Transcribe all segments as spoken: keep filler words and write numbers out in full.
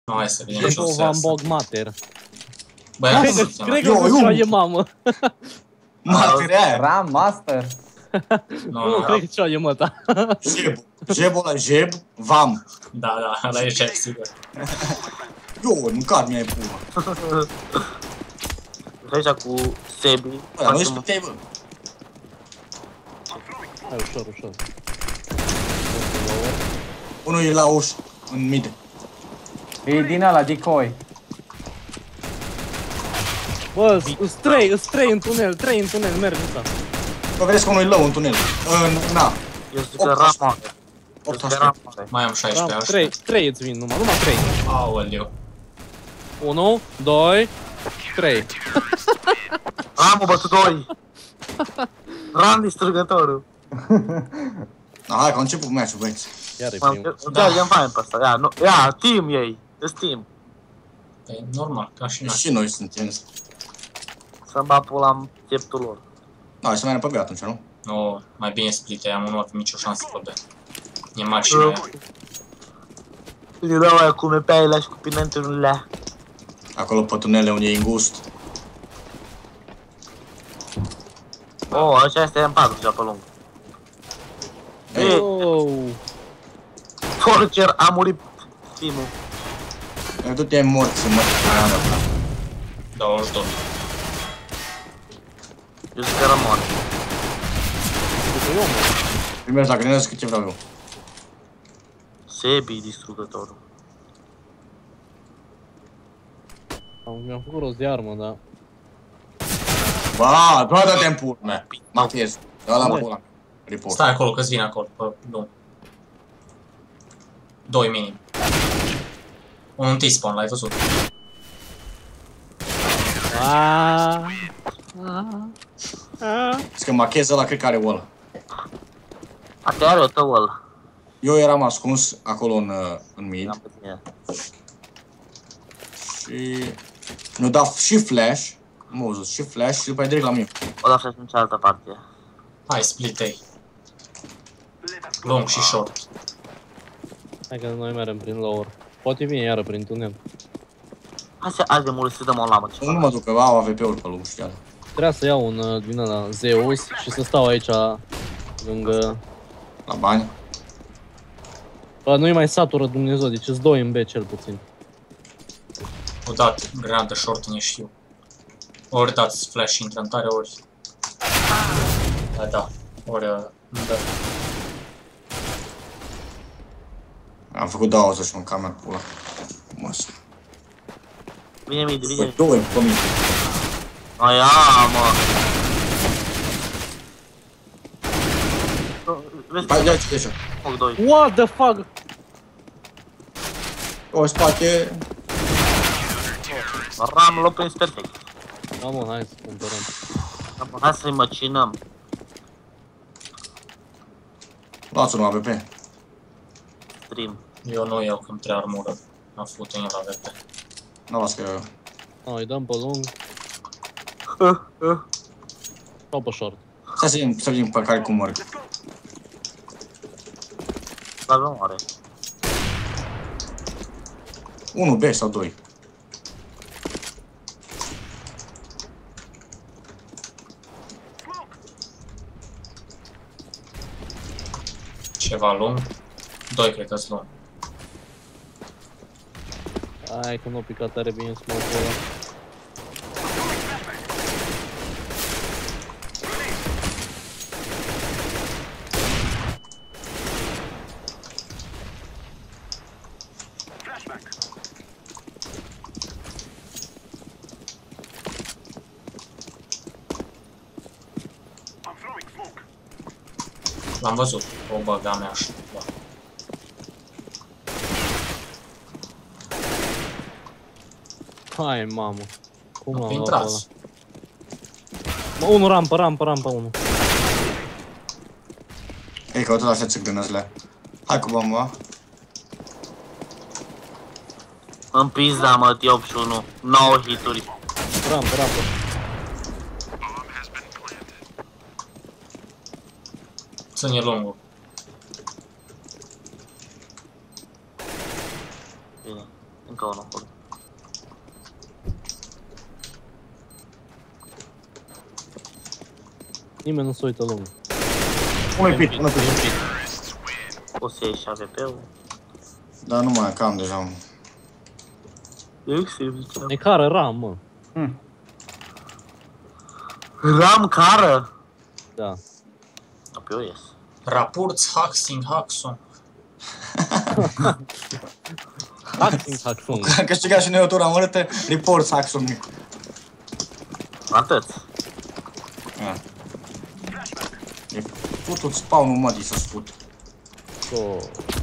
Nu, hai să vedem ce o să Van iasă. Bog Mater. Băi, Cred că cred că nu ceva e mamă. Mater aia. Ram, master. Nu, cred că ceva e măta. Jeb. Jebul ăla, jeb, vam. Da, da, ăla e Jeb, sigur. Eu, mâncat mi-ai pula. Aici cu Sebi. Bă, dar nu ești pe tei, bă. Hai, ușor, ușor. Unul e la ușă, în mid. E din ăla, decoy. Bă, îs trei, îs trei în tunel, trei în tunel, merg ăsta. Bă, vedeți că unul e low în tunel. În, na. Eu zic că Ram are. opt aspect. Mai am șaisprezece așa. trei, trei îți vin numai, numai trei. Aoleu. unu, doi, trei. Ramul bătu doi. Ram distrugătorul. Da, hai că a început meciul, băieți. Iar e primul. Da, ia-mi fain pe ăsta, ia, nu, ia, team ei, îs team. E normal, ca și noi. Și noi suntem. Să-mi bat pula în pieptul lor. Da, hai să mai pe B atunci, nu? Nu, mai bine split, am unul avem nicio șansă pe B. E mari și noi. Le dau aia cu mepeaile și cu pinenturile. Acolo pe tunele unde e îngust. Oh, ăștia este M patru deja pe lung. Ei, Oh. Torcher a murit team-ul. Eu du-te mort să mă douăzeci și doi. Eu zic că rămân. Primești la grenadă cât ce vreau eu. Sebi distrugătorul. Mi-am făcut rost de armă, da. Ba, doar dă-te în pula mea. Matiez, dă la pula. Report. Stai acolo, că-ți vine acolo, pe nu. Doi minim. Un T-spawn, l-ai văzut? Aaaa. Aaaa. Zic că machezul ăla cred că are ăla. A, te are o tău ăla. Eu eram ascuns acolo în, în mid Am pe tine. și mi-a dat și flash, m-a văzut, și flash și după aia direct la mine. O da flash în cealaltă parte. Hai, split-ei. Long și short. Hai că noi mergem prin lower. Poate vine iară prin tunel. Hai să azi de mult să dăm o lamă Nu ceva. mă duc că au A V P-uri pe lung și alea. Trebuia să iau un uh, din ăla Zeus și să stau aici lângă... La bani. Bă, nu-i mai satură Dumnezeu, deci îți doi în B cel puțin. O dat grenadă short, ne știu. Ori dați flash intrantare, ori... Da, da. Ori... uh, Da. Am făcut douăzeci și mâncam mea pula. Măs. Vine mid, vine Băi, mid. doi pe mine. Aia, mă. Vezi Hai, ia ce așa. foc doi. What the fuck? O spate. Ram, l-o prins perfect. Da, mă, hai să cumpărăm. Hai să-i măcinăm. Luați-l A V P. Stream. Eu nu iau că-mi trebuie armură. Am făcut în el la V P. Nu las că... Da, îi dăm pe lung. Sau pe short. Stai să vedem, să vedem pe care cum merg. Dar nu are. unu B sau doi. Ceva lung. Doi cred că-s lung. Hai că n-o picat tare bine smoke-ul ăla. L-am văzut. O băga mea așa. Da. Hai, mamă. Cum l-am luat ăla? Intrați. Mă, unu rampă, rampă, rampă, unu. Ei, că tot așa ți gânăzile. Hai cu bomba. În pizda, mă, T opt și unu. nouă hituri. Rampă, rampă. Ține lungul. Bine. încă unul. Nimeni nu se uită lung. Unul-i pit, unul-i pit. O să iei și A V P-ul. Dar nu mai cam deja. E cară ram, mă. Hm. Ram cară? Da. Apoi eu ies. Raport Haxing Haxon. Hacking, hackfung. Am câștigat și noi o tură amărâtă, report Saxon. Atât. E putut spawn-ul mădii să sput. So...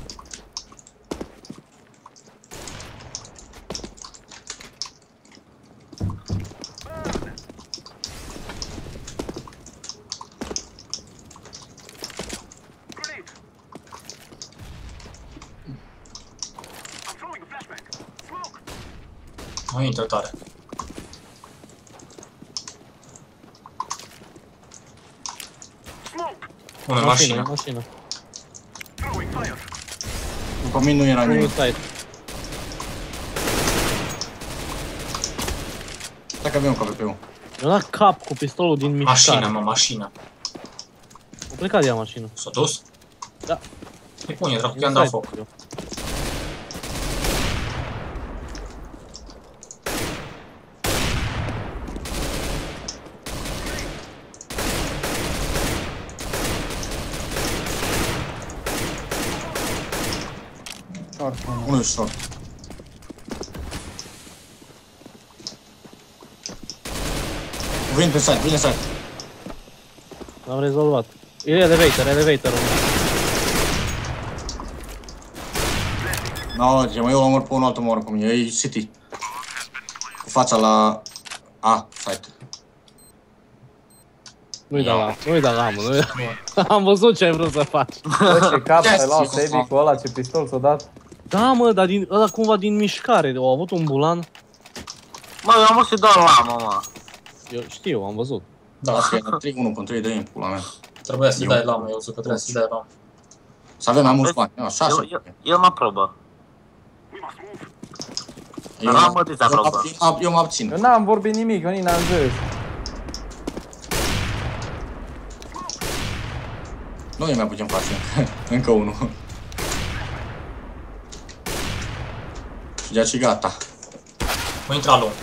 Nu intră tare. Unul Mașină, mașină. mașină. După mine nu era Unul nimic. side. Stai că avem K V P-ul. Mi-a dat cap cu pistolul din mișcare. Mașină, mă, mașină. A plecat de ea mașină. S-a dus? Da. Îi pune, dracu, Din i-am dat side. foc. Short, unul. Unul short. Vin pe side, vine side. L-am rezolvat. E elevator, elevatorul. No, ce mai eu l-am pe unul altul mă oră cu mine, e City. Cu fața la... A, site. Nu-i da la, nu-i da la, mă, nu-i da. Am văzut ce ai vrut să faci. Bă, ce cap Yes, ai luat, eu- Sebi, cu ăla, ce pistol s-a dat. Da, mă, dar din, ăla cumva din mișcare, au avut un bulan. Mă, eu am vrut să-i dau la mă, mă. Eu știu, am văzut. Da, Asta e trei unu pentru trei de în pula mea. trebuia să-i Eu- dai lamă, eu zic că trebuie să-i dai lamă. Să avem mai mulți bani. No, șase. Eu, eu, eu mă probă. Eu, N-am mătit eu, aprobă. eu, eu mă abțin. Eu n-am vorbit nimic, eu nici n-am zis. Nu ne mai putem face. Încă unul. Și de aici gata. Voi intra lung.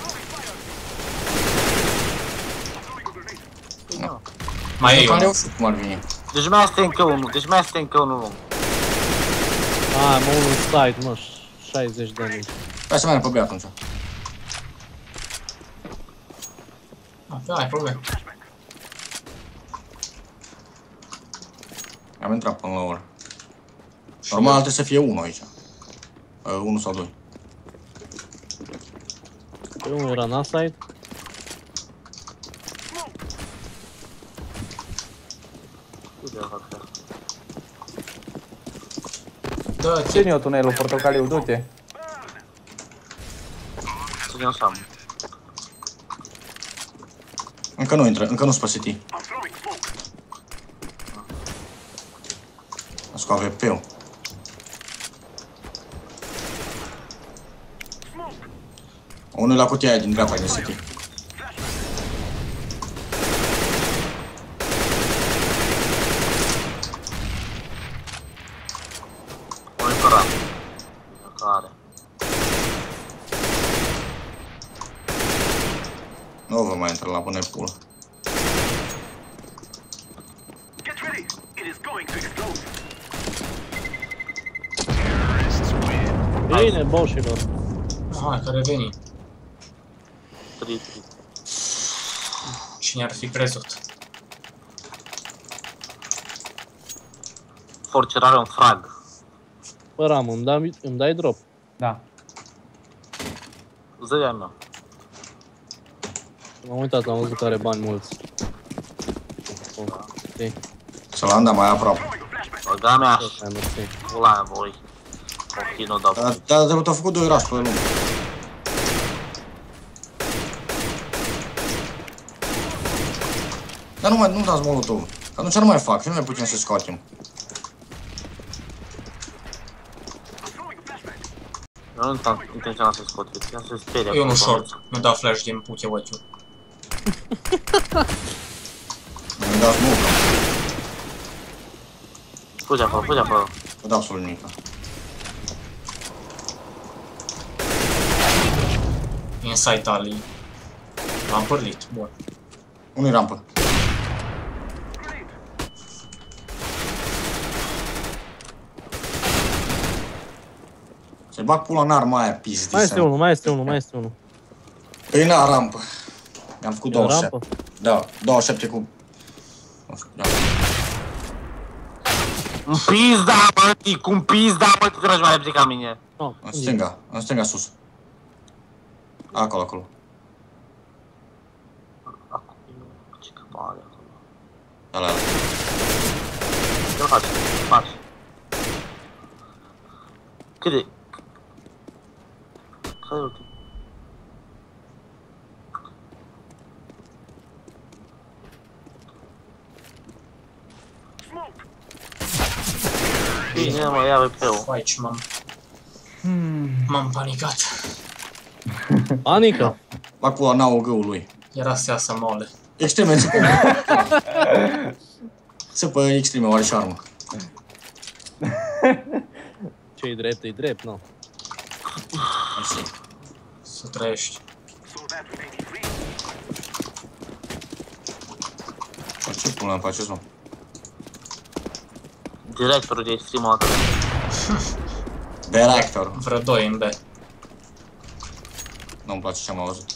Mai e Eu am unul. reușit cum ar veni. Deci mai este încă unul, deci mai este încă unul lung. A, mă, unul side, mă, șaizeci de mii. Hai să mergem pe B atunci. Da, ai probleme. Am intrat până la oră. Normal trebuie să fie unul aici. Uh, unu sau doi. Pe unul era na side. Uite, fac așa. Dă-ți. Ține eu tunelul portocaliu, du-te. Ține-o seama. Încă nu intră, încă nu spă City. Las cu A V P-ul. Unul e la cutia aia din dreapta din City. Unul pe ram. Care? Nu vă mai intră la până pula. Bine, boșilor. Hai, că reveni. Tri, tri. Cine ar fi crezut? Forcer are un frag. Bă, Ram, îmi dai, îmi dai drop. Da. Zăia mea. M-am uitat, am văzut că are bani mulți. Ok, Să-l am, dar mai aproape. Băga mea și hai, mersi. pula mea, voi. Ok, nu dau. Dar dar de au făcut doi rași pe lung. Dar nu mai, nu dați molotov. Că atunci nu mai fac, și nu mai putem să scoatem. Nu am intenționat să-i scot, ia să-i speria. E unul short, nu da flash din puche ochiul. Mi-am dat smoke. Fugi acolo, fugi acolo. Nu dau absolut nimic. Inside Ali. L-am părlit, bun. Unui rampă. Se-i bag pula în arma aia, pizdi. Mai este unul, mai este unul, mai este unul. Păi n-a rampă. Mi-am făcut E o douăzeci și rampă? șapte. Da, douăzeci și șapte cu... Nu știu, da. În pizda, mă, tii, cum pizda, mă, te tragi mai repede ca mine. No, În stânga, în stânga sus. Acolo, acolo. Acum, ce căpare acolo. Ala, Ce-l faci? Ce faci? Cât de... Care e ultim? Bine, mă, ia pe eu. Aici m-am... M-am panicat. Panică! bag pula în A U G-ul lui. Era să iasă mole. Extreme, țipă. Țipă extreme, oare și armă. Ce-i drept, e drept, nu. Mersi. Să trăiești. Ce pula îmi faceți, mă? Directorul de extremul ăsta. Director. Vreo doi în B. Nu-mi place ce am auzit.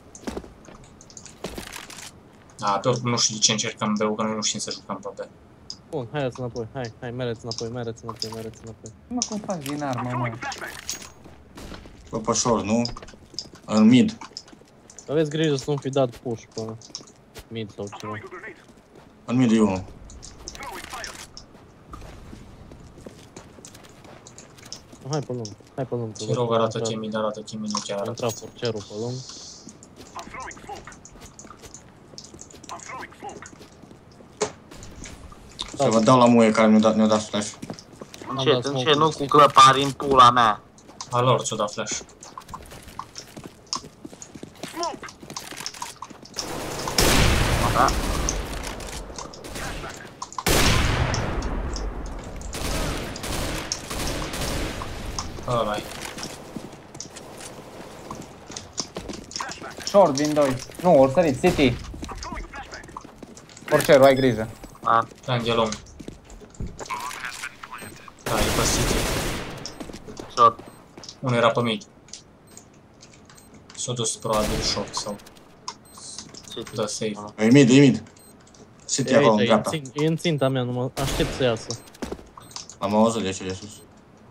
Da, pe oricum nu știu de ce încercăm B-ul, că noi nu știm să jucăm pe B. Bun, haideți înapoi, hai, hai, mereți înapoi, mereți înapoi, mereți înapoi. Mă, cum faci din armă, mă? Bă, pe short, nu? În mid. Aveți grijă să nu fi dat push pe mid sau ceva. În mid e unul. Hai pe lung, hai pe lung. Te rog, arată chimii, dar arată chimii, nu chiar A arată. intrat forcerul pe lung. Să vă dau la muie care mi-a dat, mi-a dat flash. Încet, încet, nu cu clăpari în pula mea. A lor ți-o da flash. Da? Ăla-i. Short, vin doi. Nu, ori sărit, City. Porcerul, ai grijă. Da. Triangle lung. Da, e pe City. Short. Unul era pe mid. S-a dus probabil short sau... Da, safe. E mid, e mid. City E acolo, în aici, e în dreapta. țin- e în ținta mea, nu mă aștept să iasă. Am auzit de ce de sus.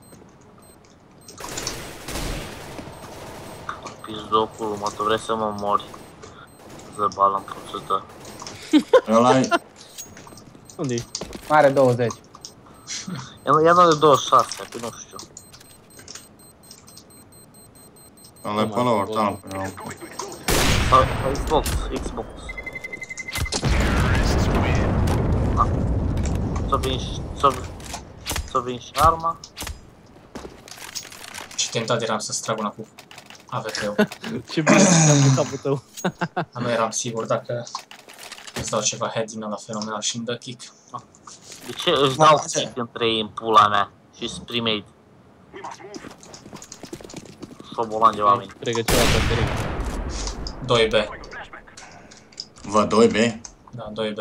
Pizdocul, mă, tu vrei să mă mori. Zăbală în puțută. Ăla-i... Unde-i? Are douăzeci. Ia nu de douăzeci și șase, că nu știu. Ăla-i pe la orta, nu Sau Xbox, Xbox. Ah. Să vin și... să... să vin și arma. Și tentat eram să-ți trag una cu A V T-ul. Ce bine am pe capul tău. Dar nu eram sigur dacă îți dau ceva head din ăla fenomenal și îmi dă kick. De ce își dau kick între ei în pula mea și-s primate? Șobolan de oameni. Pregăteau baterii. doi B. Vă, doi B? Da, doi B.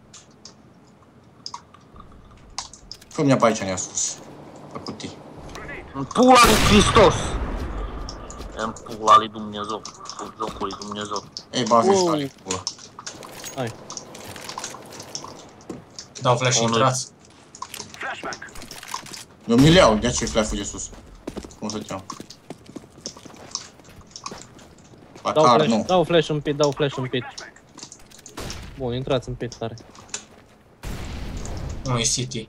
Fă-mi pe aici, ne-a sus. Pe cutii. În pula lui Hristos! În pula lui Dumnezeu. În jocul lui Dumnezeu. Ei, bagă și Wow. tare, pula. Hai. Dau flash și Unul. intrați. Eu mi-l iau, de ce flash-ul de sus? Cum să-ți iau? Dau Pacar, flash, nu. dau flash în pit, dau flash în pit. Bun, intrați în pit tare. Unul e City.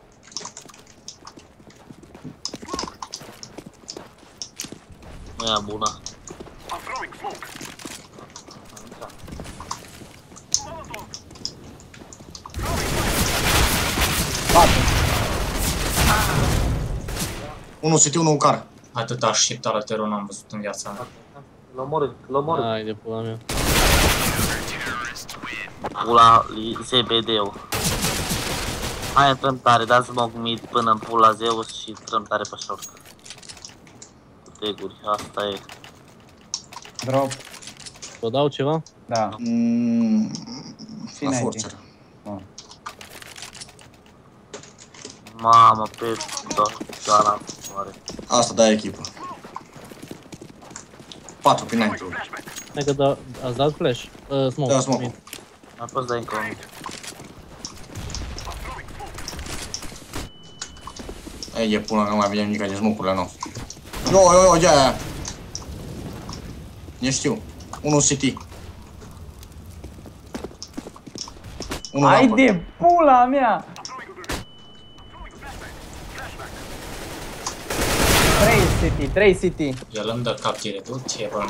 Nu e bună. Unul city, unul car. Atât așteptat la teror n-am văzut în viața mea. L-a omorât, l-a omorât. Hai de pula mea. Pula lui Z B D-ul. Hai intrăm tare, dați smoke mid până în pula Zeus și intrăm tare pe short. Cu teguri, asta e. Drop. Vă dau ceva? Da. Mm, la Cine ai forcer. Oh. Mamă, pe da, mare. Asta da echipă. patru prin înainte. Hai că da, ați dat flash? Uh, smoke. Da, smoke. Mid. Mai poți da încă un. Ei, e pula, nu mai vedem nimic de smoke-urile noastre. Yo, yo, yo, ia, ia. Ne știu. Unul C T. Unul Hai rampă. de pula mea! trei City, trei City. El îmi dă cap direct, du-te, bă,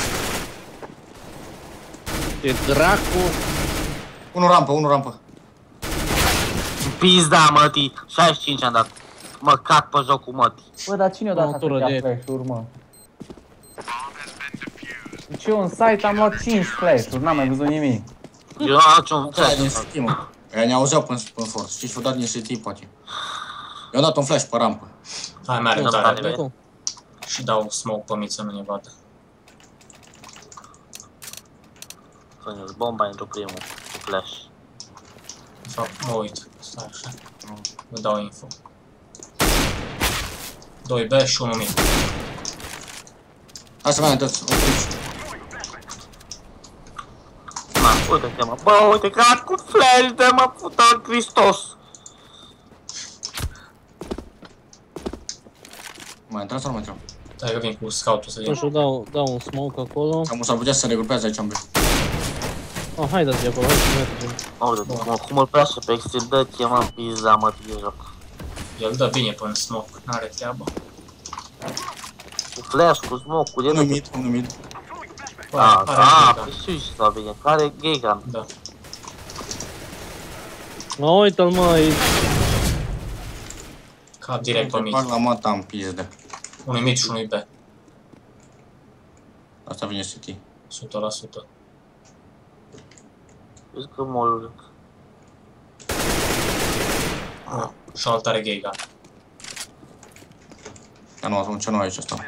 Ce dracu! Unul rampă, unul rampă. Pizda, mătii, șaizeci și cinci am dat. Mă cac pe jocul, mătii. Bă, dar cine o dat Motorul atâtea de- flash-uri, mă? Deci eu în site am luat cinci flash-uri, n-am mai văzut nimic. Eu nu am niciun Aia din flash. C T, mă. Aia ne auzeau până până forță. Știi, și-o dat din C T, poate. Eu am dat un flash pe rampă. hai merg Nu, tare, nu, be. Nu. Și dau smoke pe mid să nu ne vadă. Să-mi bomba într-o primul, cu flash. De fapt, mă uit, stai așa. Vă dau info. doi B și unu mid. Hai să mai dați, opriți. Na, uite-te, mă, bă, uite că cu flash de mă, puta Hristos. Mai intrați sau nu mai intrăm? Stai că vin cu scout-ul să Nu vin. știu, dau, dau un smoke acolo. Cam s-ar putea să se regrupează aici în B. Oh, hai dați de acolo, hai să mergem. Uite-te, mă, cum îl pleașă pe extrem, dă-te, mă, pizda, mă, de joc. El dă bine până smoke, n-are treabă. Cu flash, cu smoke, cu Unul el. mid, unul mid. Bă, Da, are da, gay pe știu și s-a bine, care gay gun. da. Mă, uite-l, mă, aici. Cap direct pe mid. Fac la mata în pizdă. Unui mid și unui B. Asta vine C T. o sută la sută. Vezi că mă Și alt are gay gun. Dar nu, atunci nu aici asta.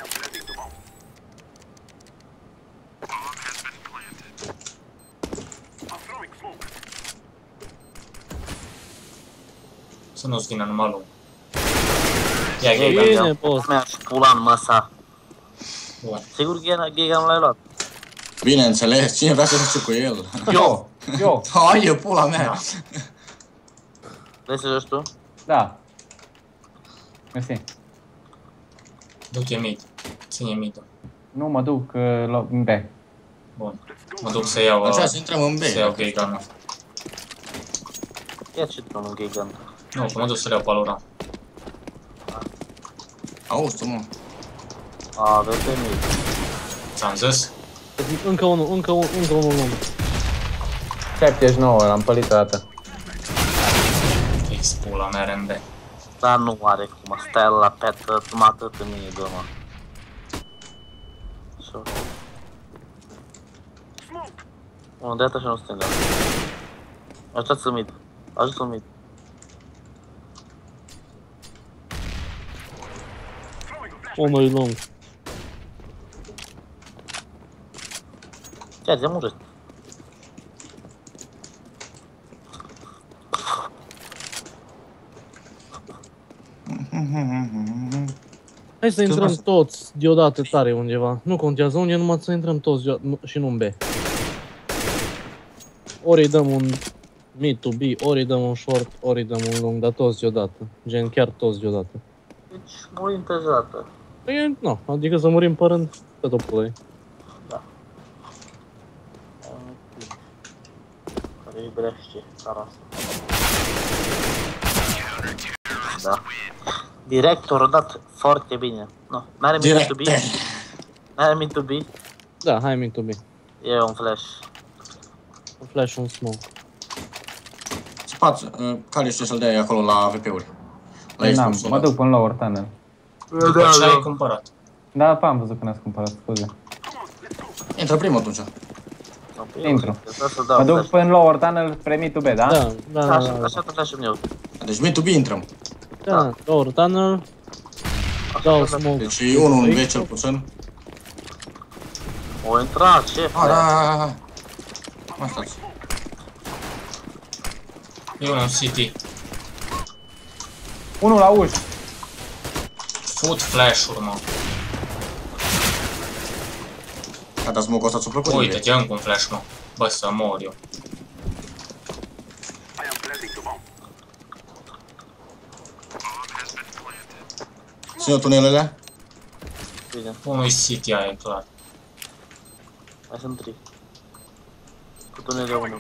Să nu-ți vină numai lung. Ia gay Bine, gun. Bine, boss. mea și pula în măsa. Bun. Sigur că gay gun l-ai luat. Bineînțeles, cine vrea să se cu el? Eu, eu, Hai, e pula mea! Vrei să joci tu? da. Mersi. Du-te mid. Ține mid-ul. Nu mă duc uh, la B. Bun. Mă duc să iau... Așa uh, să intrăm în B. Să iau gay gun. Ia ce tu un gay gun. Nu, că mă duc să le iau palura. Auzi tu, mă. A, vezi pe mine. Ți-am zis? Încă unul, încă unul, încă unul lung. șaptezeci și nouă, l-am pălit o dată. Fix pula mea R M B. Dar nu are cum, stai la petă, numai atât în mine, dă, mă. Așa. Unul dreapta și unul stânga. Ajutați-l mid. Ajută-l mid. Unul lung. Chiar, de murit. Hai să intrăm toți deodată tare undeva. Nu contează unde, numai să intrăm toți deodată, nu- și nu în B. Ori îi dăm un mid to B, ori îi dăm un short, ori îi dăm un lung, dar toți deodată. Gen, chiar toți deodată. Deci, murim tăjată. Păi, nu, adică să murim pe rând pe topul ei. Da. Care iubește țara asta. Da. Directorul a dat foarte bine. Nu, n-are mid to B. Direct. N-are mid to B. Da, hai mid to B. E un flash. Un flash, un smoke. Spați, uh, care știu să-l dai acolo la V P-uri? La N-am, Xbox. mă duc până la lower tunnel. După ce ai cumpărat. Da, pa, am văzut că ne-ați cumpărat, scuze. Intră primul atunci. Intru. Mă duc până lower tunnel spre mid to B, da? Da, da, da. Așa, așa tot așa eu. Deci mid to B intrăm. Da, lower tunnel. Dau smoke. Deci unul în B cel puțin. O intra, ce? Ah, da, da, da. Mai stați. E unul în City. Unul la uși. Fut flash-uri, mă. Gata, smoke-ul ăsta ți-a plăcut? Uite-te, încă un flash, mă. Bă, să mor eu. Ține tunelele. Bine, Unul e City, aia e clar. mai sunt trei. Cu tunele unul.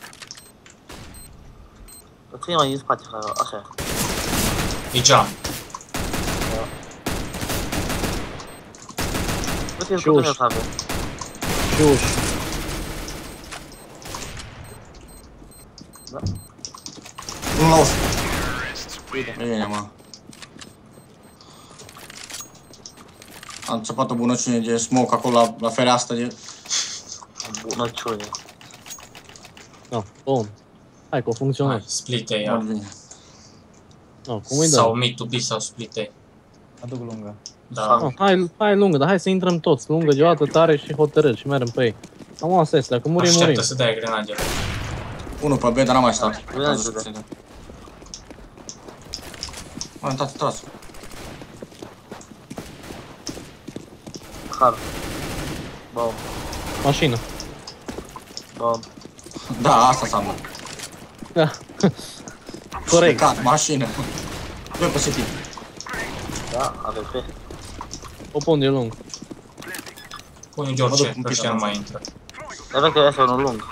Ține mai în spate, așa e. E jump. Uite-l cu tunel să avem. Și uși. Da. Unul la ușă. Bine, mă. Am țăpat o bunăciune de smoke acolo la, la fereastră de... Bunăciune. Da, bun. Hai că o Hai, funcționează. split A, Nu ia. vine. Da, cum îi Sau dăm? mid to B sau split A. Aduc lungă. Da. Ah, hai, hai lungă, dar hai să intrăm toți. Lungă deodată tare și hotărât și mergem pe ei. Cam asta este, dacă murim, murim. Așteaptă să dea grenade. Unul pe B, dar n-am mai stat. Bine, bine. Mă, am tras, tras. Har. Bom, Mașină. bom. Da, asta înseamnă. Da. Corect. Plecat, mașină. Doi pe City. Da, avem pe. O pun de lung. Pune Mă George, duc un că pic ăștia nu acasă. mai intră. Avem că este unul lung.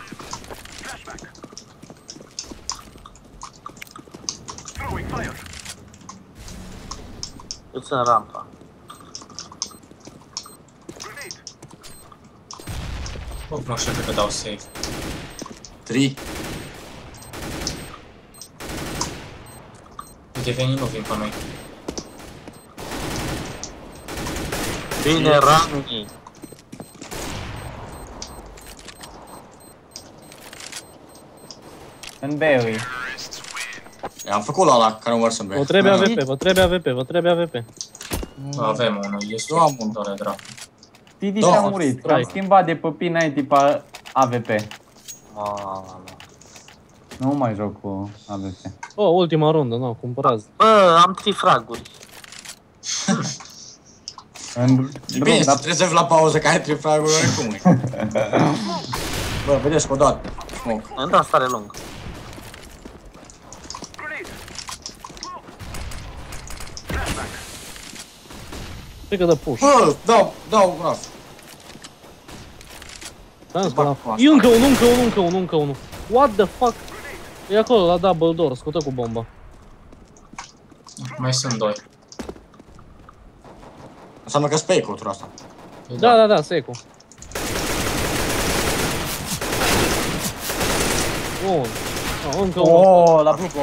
Îți în rampa. Bă, nu știu, cred că dau save. Trei. Uite, veni, nu vin pe noi. Bine, Rami. În B-ui. Am făcut la ăla care mă în B. Vă trebuie A V P, vă trebuie A V P, vă trebuie A V P. Avem unul, este Eu am unul. doar dracu. Titi Da, și-a murit. Am hai. schimbat de pe P nouăzeci pe A V P. Mamă. Nu mai joc cu A V P. Oh, ultima rundă, nu, cumpărați. Bă, am trei fraguri. În E bine, drum, să dar trezesc la pauză că ai trei fraguri oricum. e. Bă, vedeți că o dat smoke. Am dat stare lung. Cred că dă push. Bă, dau, dau graf. Da, Bag la... cu asta. E încă unul, încă unul, încă unul, încă unul. What the fuck? E acolo, la double door, scută cu bomba. Mai sunt doi. Înseamnă că spei cu asta. Da, da, da, secu. Bun. Oh, încă unul. oh, la blue.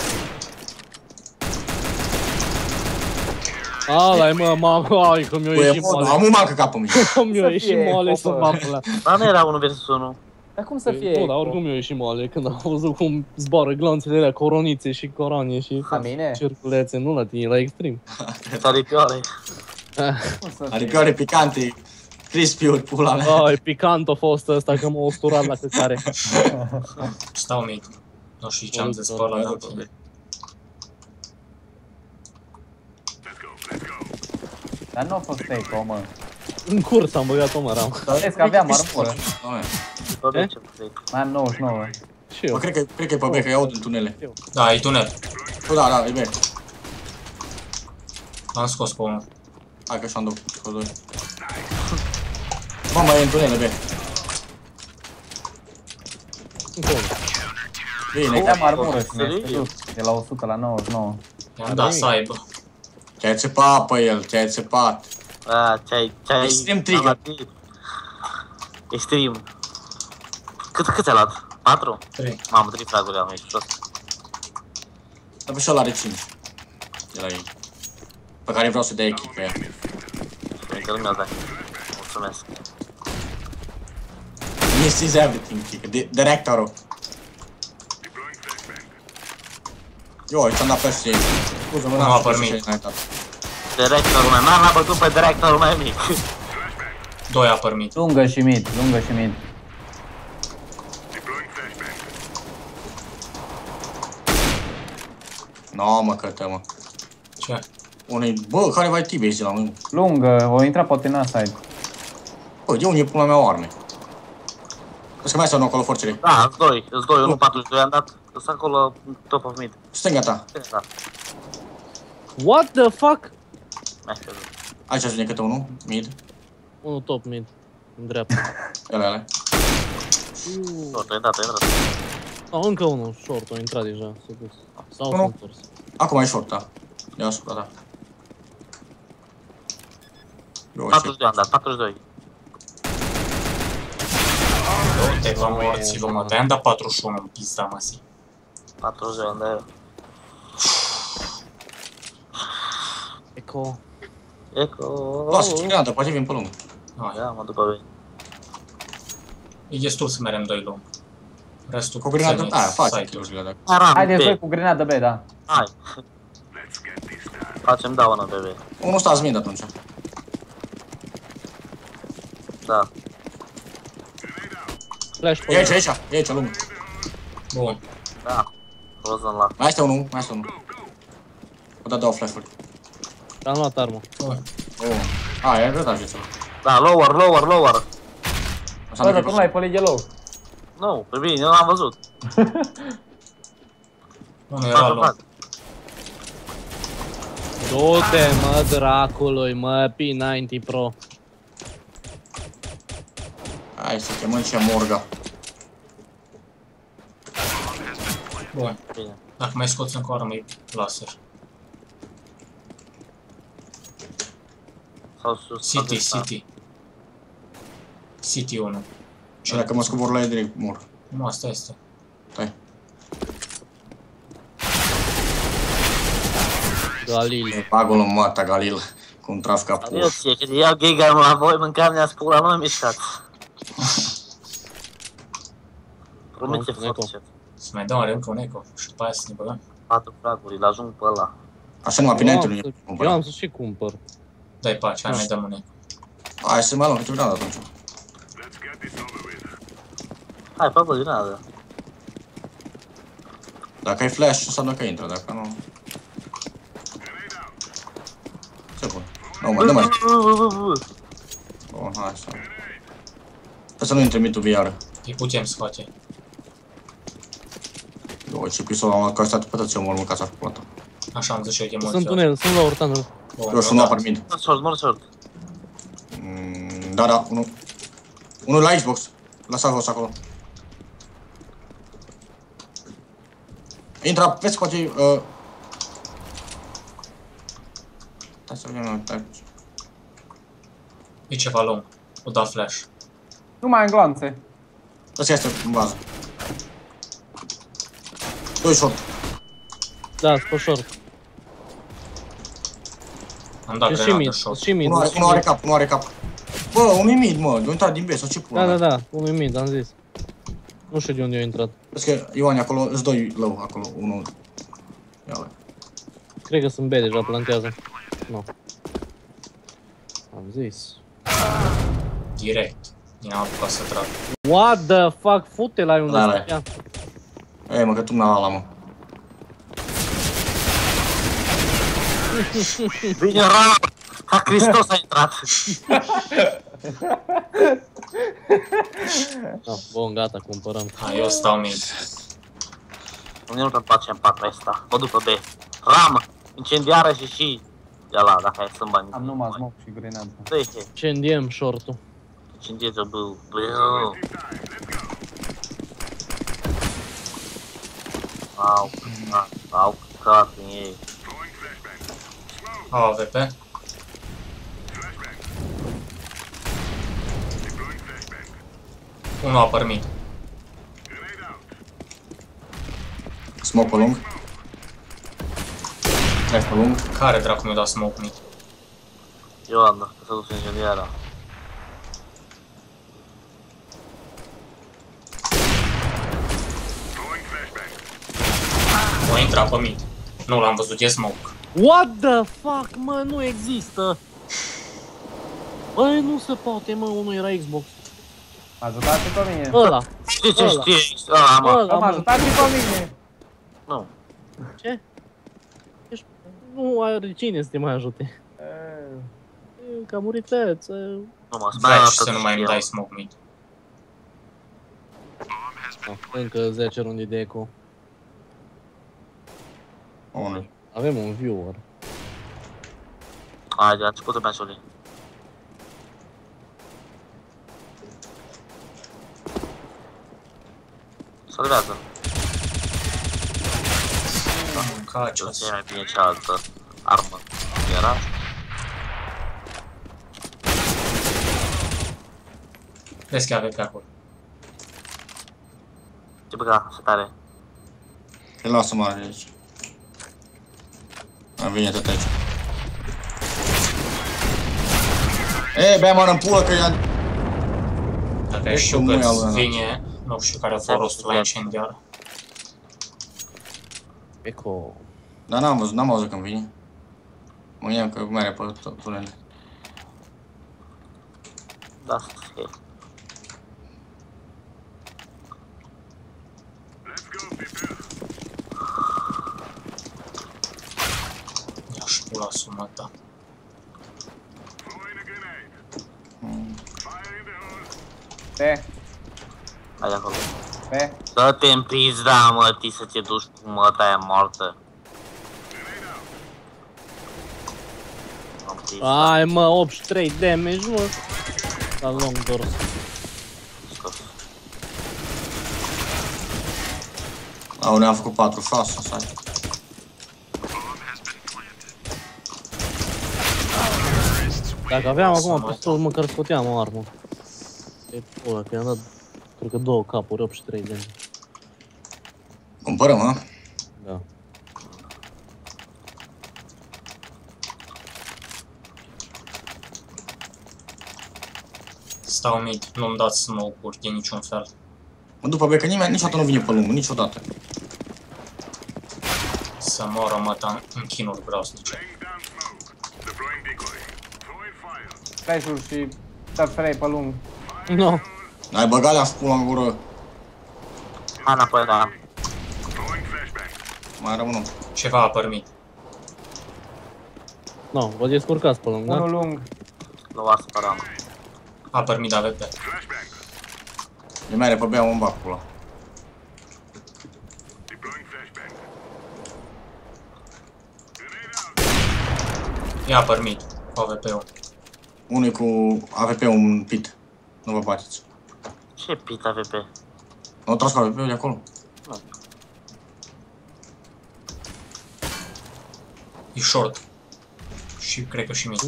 Ala, mă, mă, ai, că mi-o Bă, ieșit e moale. am un mancă capul meu. Că mi-o Să ieșit fie, moale să popă. mă la. Dar nu era unul versus unul. Dar cum să fie? Nu, dar oricum mi-o ieșit moale când am văzut cum zboară glanțele alea, coronițe și coranie și La mine? circulețe, nu la tine, la extrem. Saripioare. Cum să fie? Aripioare picante, crispy-uri, pula mea. Oh, e picant a fost ăsta că m-a usturat la căcare. Stau mic. Nu știu ce am zis pe ăla, dar... Dar nu a fost take-o, mă. În curs am băgat-o, mă, ram. Vezi că aveam armură. Tot de ce vrei. Mai am nouăzeci și nouă. Și eu. Bă, cred că, cred că e pe B, că iau din tunele. Da, e tunel. Bă, da, da, e B. L-am scos pe unul. Hai că și-am duc pe doi. Mă, mai e în tunele, B. Încă unul. Bine, Aveam armură și mi-a Serios? scăzut. De la o sută la nouăzeci și nouă. I-am dat să aibă. te-ai țepat pe el, te-ai țepat. A, ce-ai... ce-ai... Extreme trigger. Extreme. Cât, cât ți-a luat? patru? trei. Mamă, trei fraguri am aici jos. Dar pe și ăla are cinci. De la ei. Pe care vreau să dea kick pe ea. Înainte lumea dai. Mulțumesc. This is everything, chică. Directorul. Eu, ți-am dat flash-ul ei. Scuze-mă, n-am știut ce ai înaintat. Directorul meu, n-am bătut pe directorul meu mic. Doi apăr mid. Lungă și mid, lungă și mid. No, mă, cătă, mă. Ce? Unui, bă, care vai T-base la mână? Lungă, o intra poate în side. Bă, de unde e pula mea o arme? Crezi că mai sau nu acolo forțele? Da, îți doi, îți doi, unu patruzeci și doi am dat. Îți acolo top of mid. Stânga ta. Da. What the fuck? Mai știu. Aici ajunge câte unul, mid. Unul top mid. În dreapta. Ele, ele. Tot, a intrat, a intrat. No, încă unul, short, a intrat deja, s-a dus. Sau s-a Unu. întors. Acum e short, da. E asupra, da. Eu, patruzeci și doi am dat, patruzeci și doi. Du-te, vă morți-vă, mă. Te-am dat patruzeci și unu în pizda, Meci. patruzeci și doi am dat eu. Eco. Eco. lasă, ce granată, poate vin pe lung. Hai. Ia, mă duc pe vei. E destul să merem doi lung. Restul Cu grenadă, țineți aia, face site-ul. kill-urile, dacă. Aram, Haideți voi B. cu grenadă B, da. Hai. Facem daună pe vei. Unul stați mid atunci. Da. Flash E pe aici, e aici, e aici, lung. Bun. Da. Frozen la. Mai este unul, mai este unul. O dat două flash-uri. Am luat armă. Bun. Oh. A, e arătat viața. Da, lower, lower, lower. Asta Bă, nu dar tu nu l-ai pe yellow. Nu, pe bine, eu l-am văzut. Unul era lung. Du-te, mă, dracului, mă, P nouăzeci Pro. Hai să chemăm și Morga. Bun. Bine. Dacă mai scoți încă o armă, e laser. Sau sus. City, City. City unu. Și dacă mă scobor la ei direct, mor. Nu, asta este. Stai. Galil. Bagul în mata, Galil. Cum traf ca Eu puf. ție, că iau giga la voi, mâncam ne-a spula, mă, mișcați. Promite Am spus forțet. Să mai dăm încă un eco și după aia să ne băgăm. Patru fraguri, îl ajung pe ăla. Așa numai pe net-ul nu e. Eu am să și cumpăr. Dai pace, hai mai dăm un eco. Hai să mai luăm câte granada atunci. Hai, pe bă, din nada. Dacă ai flash, înseamnă că intră, dacă nu... Ce bun. Nu, mai, nu mai. Bun, hai să... Sper să nu intre mid-ul iară. Îi putem scoate. Eu, ce pistola am luat, că a stat pe tăți, eu mă urmă ca ți-a făcut. Așa am zis și eu de mulți Sunt ori. tunel, sunt la ortanul. Bun, Eu sunt da. apăr mid. Mor short, mor short. Mm, da, da, unul. Unul la Xbox. La Salvos acolo. Intra, vezi poate... Uh... Stai să vedem, stai. E ceva lung. O da flash. Nu mai am glanțe. Ăsta este în bază. Doi short. Da, pe short. Am dat Și și grenadă mid, short. și mid. Unul are, și unul are mid. cap, unul are cap. Bă, unul mid, mă, de intrat din B sau ce pula Da, da, mea? da, unul mid, am zis. Nu știu de unde eu intrat. Vezi că Ioane acolo, îți doi low acolo, unul. Ia-l. Cred că sunt B deja, plantează. Nu. Am zis. Direct. Din apucat să trag. What the fuck, fute la unde Da, da. stătea. Ei, mă, că tu n-a ala, mă. Bine, rar! Ca Hristos a intrat. Ah, bun, gata, cumpărăm. Hai, eu stau mid. Nu te place în patru ăsta. Mă duc pe B. Ram! Incendiară și și... De la, dacă ai să-mi bani. Am numai smoke și grenadă. Dă-i, he. Incendiem short-ul. Incendiază, bă. Bă. Au, au, au, căcat în ei. Au A V P. Unul apăr mid. Smoke pe lung. Trec pe lung. Care dracu mi-a dat smoke mid? Eu am, da, să duc ingineara. O intra pe mid. Nu l-am văzut, e smoke. What the fuck, mă, nu există! Băi, nu se poate, mă, unul era Xbox. M-a ajutat și pe mine. Ăla. Știi ce Ăla. știi? Ăla, mă. Ăla, M-a mă. ajutat și pe mine. Nu. Ce? Ești... Nu are cine să te mai ajute. E, Că a murit feță. Nu mă, Vrei să nu mai îmi dai smoke mid. Încă zece runde de eco. Unul. Avem un viewer. Haide, a început meciului. Salvează. Am mâncat Ce ce e mai bine cealaltă armă. Era? Vezi că avea pe acolo. Ce băga, să tare. Îl lasă mare de aici. Am vine tot aici. E, bea mă în pulă că i-a... Dacă știu că-ți vine, nu știu care a fost rostul la incendiar. Eco. Dar n-am văzut, n-am auzit când vine. Mă gândeam că mere pe tunel. Da, să fie. Ia-și pula sumă ta. Pe, Hai de acolo. pe. Dă-te în pizda, mă, ti să te duci cu măta aia moartă. Am pizda. Ai, mă, optzeci și trei damage, mă. La long doors. Scos. Au, ne-am făcut patru fasa, stai. Dacă aveam acum pistol, măcar scoteam o armă. E pula, că i-am dat, cred că două capuri, optzeci și trei damage. Cumpărăm, ha? Da. Stau mid, nu-mi dați smoke-uri de niciun fel. Mă duc pe B, că nimeni niciodată nu vine pe lungul, niciodată. Să moră măta în chinuri groaznice. Flash-uri și tot spray pe lung. No. Ai băgat alea pula în gură. Hai înapoi, da. Mai rămân unul. Ceva a părmit. No, vă descurcați pe lung, da? Unul lung. Nu va supăra, mă. A părmit de A V P. E mere pe B, am un bac pula. Ia părmit cu A V P-ul. Unul e cu A V P un pit. Nu vă bateți. Ce pit A V P? Nu tras cu A V P-ul de acolo? Nu. E short. Și cred că și mid.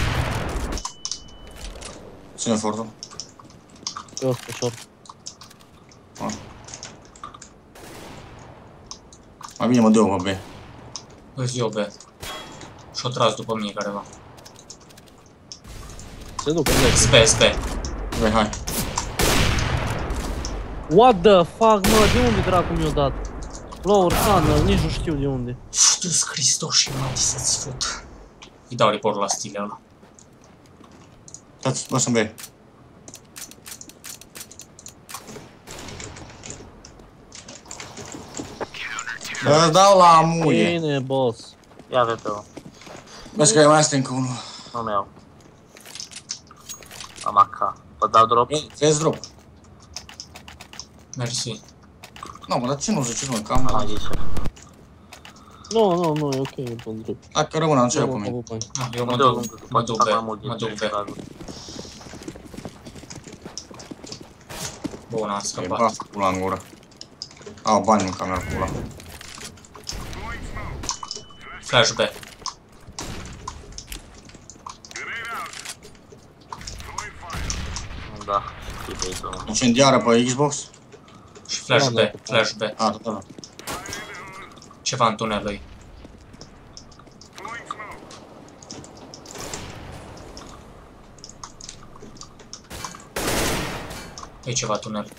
Ține fortul. Eu sunt short. Ah. Mai bine mă dă eu pe B. Îți eu B. Și-o tras după mine careva. Se duc în lec. S B, S B. B, hai. What the fuck, mă, de unde dracu mi-o dat? Lower tunnel, nici nu știu de unde. Futu-ți Hristos și mati să-ți fut. Îi dau report la stilul ăla. Stați, mă sunt B. Îți dau la muie. Bine, boss. Ia A V P-ul. Vezi că e mai asta încă unul. Nu-mi iau. Am A K. Vă dau drop? Vezi drop. Mersi. Nu, mă, dar ce nu zici, mă, că Am am... mai zis. Nu, nu, nu, e ok, e bun drept. Dacă rămân, am ce Eu pe am mine. avut bani. Ah, eu Mă mă duc, duc, că mă poate duc fac B, mai mult mă din duc ce B. fac. Bun, am E scăpat. baf pula în gură. Au bani în camera pula. Flash B. Da, știi băitul. Incendiară pe Xbox? Și flash B, flash B. A, tot ăla. Ceva în tunel lui. E ceva tunel.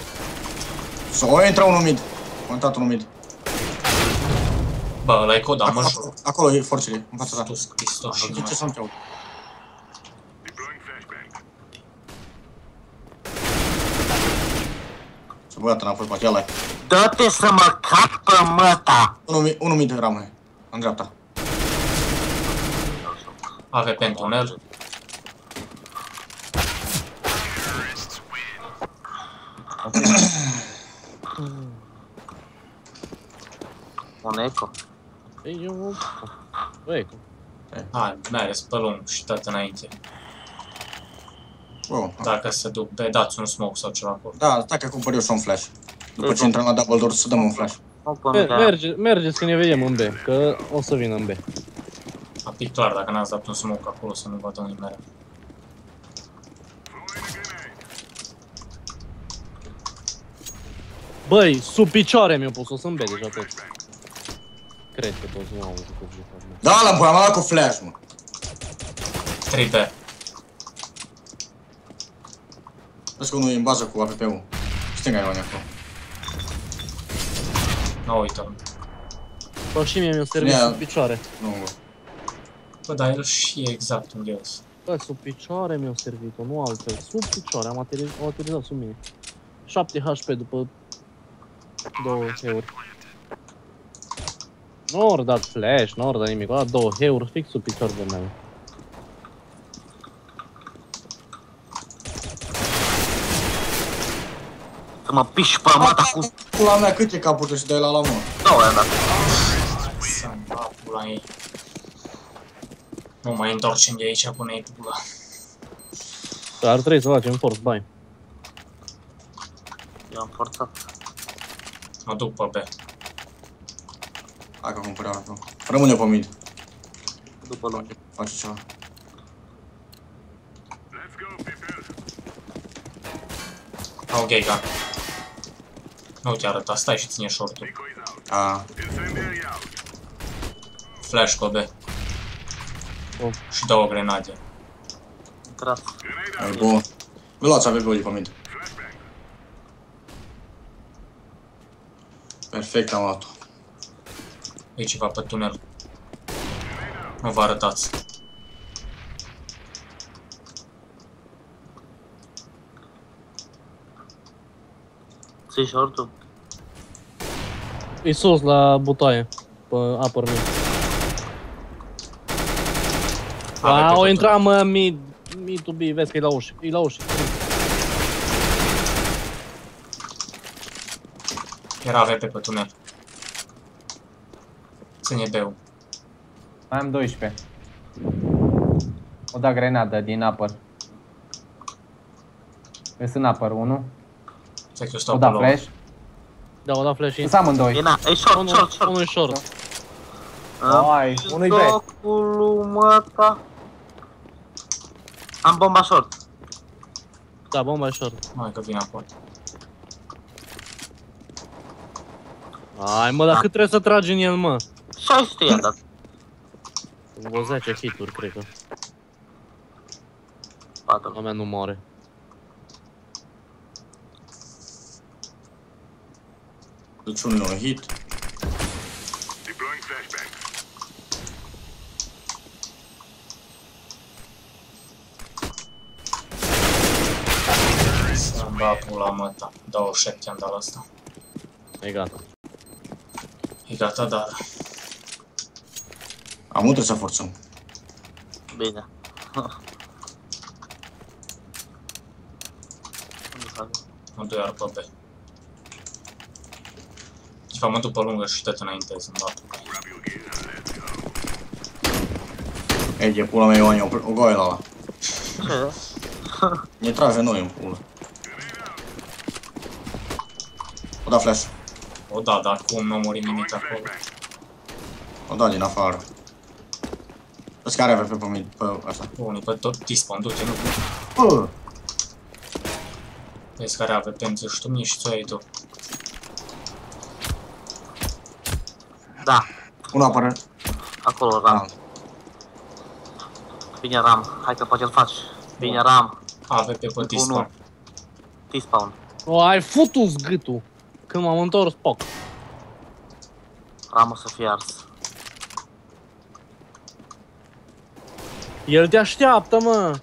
O intră unul mid. Am intrat unul mid. Bă, ăla e coda, mă jur. Acolo, acolo e forțele, în fața ta. Iisus Hristos și De ce să nu te aud? Ce băiată n-a fost pe aceea. Dă-te să mă cac pe măta! Unul mid rămâne, în dreapta. A V P în tunel. Un eco. Ei, eu... Băi, Hai, mere pe lung și tot înainte. Wow. Dacă se duc pe, dați un smoke sau ceva acolo. Da, stai că cumpăr eu și un flash. După ce intrăm la double door să dăm un flash. merge, mergeți că ne vedem în B, că o să vină în B. A pic clar dacă n-ați dat un smoke acolo să nu vadă unii mereu. Băi, sub picioare mi-au pus-o să-mi B deja toți. Cred că toți nu au auzit că zic. Da, l-am pus, am luat cu flash, mă. trei B. Vezi că unul e în bază cu A P P-ul. Stânga e acolo. Nu uită. Bă, și mie mi-a servit sub picioare. Nu, bă. Bă, dar el știe exact unde e. Bă, sub picioare mi-a servit-o, nu altfel. Sub picioare, am aterizat sub mine. șapte H P după două euri. Nu ori dat flash, nu ori dat nimic, o dat două euri fix sub picior de meu. Să mă piși pe mata cu... Pula mea, câte capuri și dai la la mă? Două i-am dat. Să-mi va pula ei. Nu mai întorcem de aici până e pula. Ar trebui să facem force buy. Eu am forțat. Mă duc pe B. Hai că cumpăr A P P-ul. Rămâne pe mid. După lung. Face ceva. Au gay gun. Nu te arăta, stai și ține short-ul. A. Flash pe B. Oh. Și două grenade. Intrat. E bun. Nu luați A P P-ul de pe mid. Perfect, am luat-o. E ceva pe tunel. Nu vă arătați. Ții short-ul? E sus la butaie, pe upper mid. A, o intra mă mid, mid to B, vezi că e la ușă, e la ușă. Era A V P pe tunel. Ține B-ul. Mai am doisprezece. O da grenadă din upper. Vezi în upper unu. Stai că eu stau O pe da low. flash. Da, o da flash in. Sunt amândoi. E na, e short, short, short. Unul short. Ai, unui B. Locul măta. Am bomba short. Da, bomba e short. Hai că vine acolo. Ai mă, dar cât trebuie să tragi în el, mă? șase sute i-am dat. Vreo zece hituri, cred că. patru. La mea nu moare. Deci unul un hit. Să-mi va pula măta. douăzeci și șapte am dat la asta. E gata. E gata, dar... Am trebuie să forțăm. Bine. Mă duc iar pe B. De fapt, mă duc pe lungă și tot înainte să-mi bat. Ei, e pula mea, Ioan, e o goaie la ăla. Ce? Ne trage noi în pulă. O da flash. O da, dar cum nu mori nimic acolo? O da din afară. Vezi care are pe mid, pe asta. Unii pe tot T-spawn, du-te, nu Bă! vezi care avea pe și tu mie și ți-o ai tu. Da, Unul apare. acolo ram. Bine ram, hai că poate-l faci. Bine ram. A V P pe T-spawn. T-spawn. O, ai futus gâtul. Când m-am întors, poc. Ramă să fie ars. El te așteaptă, mă.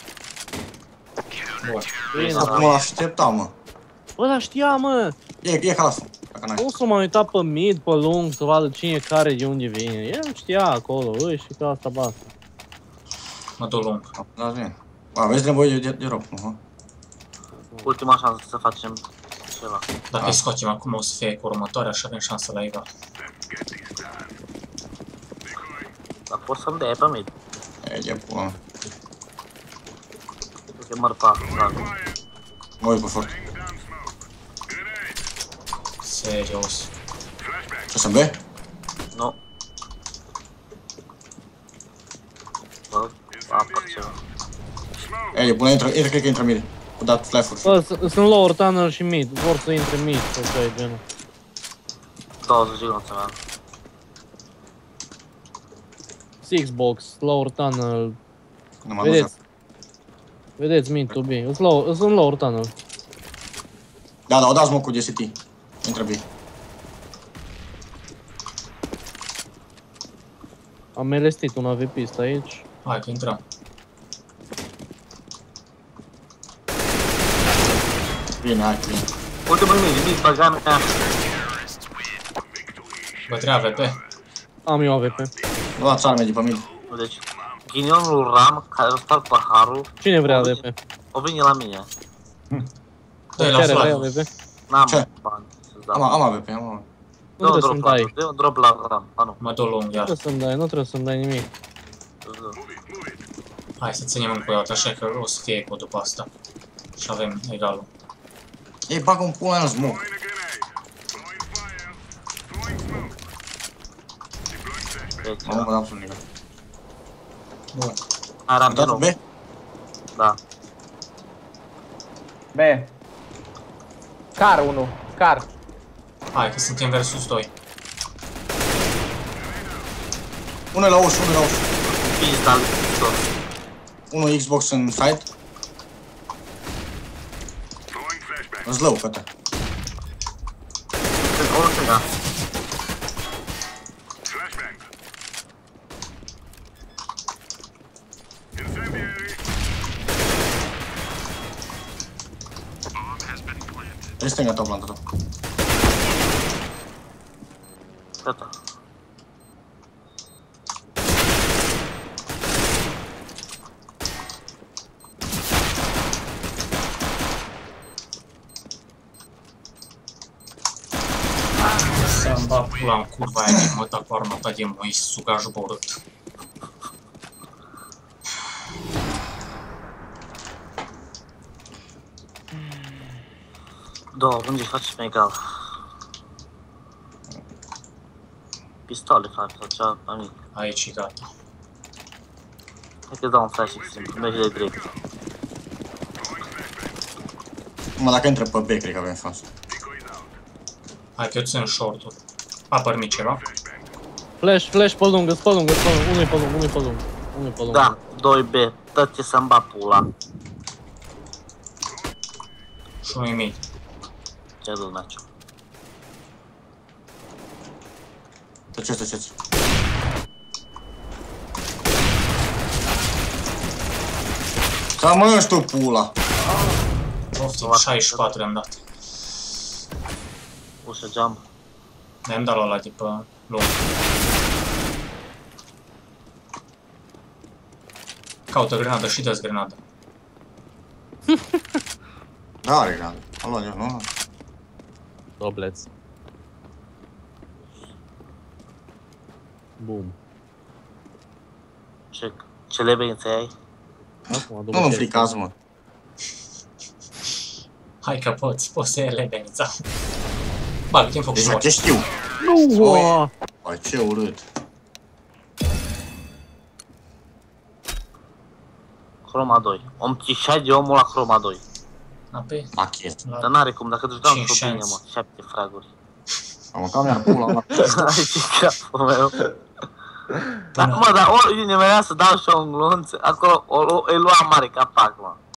Bun. Bine, Acum mă așteptam, mă. ăla știa, mă. E, e casă, dacă n-ai. Nu s-a mai uitat pe mid, pe lung, să vadă cine care, de unde vine. El știa acolo, îi și că asta basta. Mă duc lung. Da, bine. Aveți nevoie de, de rob, nu? Ultima șansă să facem ceva. Dacă îi scoatem acum o să fie cu următoarea și avem șansă la egal. Dar poți să-mi dai pe mid. E, de pula. Că măr pe acolo. Mă uit pe fort. Serios. Ce să-mi B? Nu. Bă, apăr ceva. E, de pula, intră, intră, cred că intră mid. Cu dat flash-uri. Bă, sunt lower tunnel și mid, vor să intre mid sau ce ai genul. douăzeci de gonțe, man. Six box, lower tunnel. Nu mă Vedeți? duc. Vedeți mid to B. Sunt lower, sunt lower tunnel. Da, da, o dați mă cu D C T. Intră B. Am melestit un A V P-ist aici. Hai că intrăm. Bine, hai, bine. Ultimul mid, mid, băga mea. Bătrea A V P. Am eu A V P. Luați arme de pe mid. Deci, ghinionul Ram, care o sparg paharul, Cine vrea A V P? o vine la mine. Dă-i la Care vrea A flag. V P? N-am Ce? bani să-ți Am, dau. am A V P, am A V P. Nu Dă un trebuie drop să-mi la, dai. dă un drop la Ram. A, nu. Mă duc lung Nu iar. trebuie să-mi dai, nu trebuie să-mi dai nimic. Hai să ținem încă o dată, așa că o să fie eco după asta. Și avem egalul. Ei, bagă un pula în smoke. Deci, Nu mă dau absolut nimic. Bun. hai Ram de Dat nou. B? Da. B. Car unu. Car. Hai că suntem versus doi. Unul e la ușă, unul e la ușă. Pizda, tot. Unul Xbox în side. În slău, cătă. O stânga. E stânga ta plantă ta. Gata. Să-mi bat pula în curva aia de mă da cu arma ta de moi sugaj borât. Două runde facem egal. Pistole fac sau ceva mai mic. Aici e gata. Hai că dau un flash extrem, merge de direct. Mă, dacă intră pe B, cred că avem șansă. Hai că eu țin short-ul. Apăr mi ceva. Flash, flash pe lungă, pe lungă, pe lungă. Unul e pe lungă, unul e pe lungă. Unul e pe lungă. Da, doi B, dă-te să-mi bat pula. Și unul e mid. Ce dă meciul? Tăceți, tăceți. Să mănânci tu pula! Poftim, șaizeci și patru i-am dat. Ușă geam. Ne-am dat la ăla de pe lung. Caută grenadă și dă-ți grenadă. Da, are grană. Am luat eu, nu? Dobleț. Bum. Ce, ce lebențe ai? Acum, Nu, nu fricați, mă. Hai că poți, poți să iei lebenița. Bagă-te în foc Deci, și te moci. știu. Nu, ua! Băi, ce urât. Chroma doi. Om cișai de omul la Chroma doi. Apoi, Machet. Dar n-are cum, dacă duci down Cinci cu bine, șanse. mă. Șapte fraguri. Am cam iar pula, mă. Ai ce capul meu. Dar, mă, dar ori vine venea să dau și eu un glonț, acolo o, o, îi lua mare capac, mă.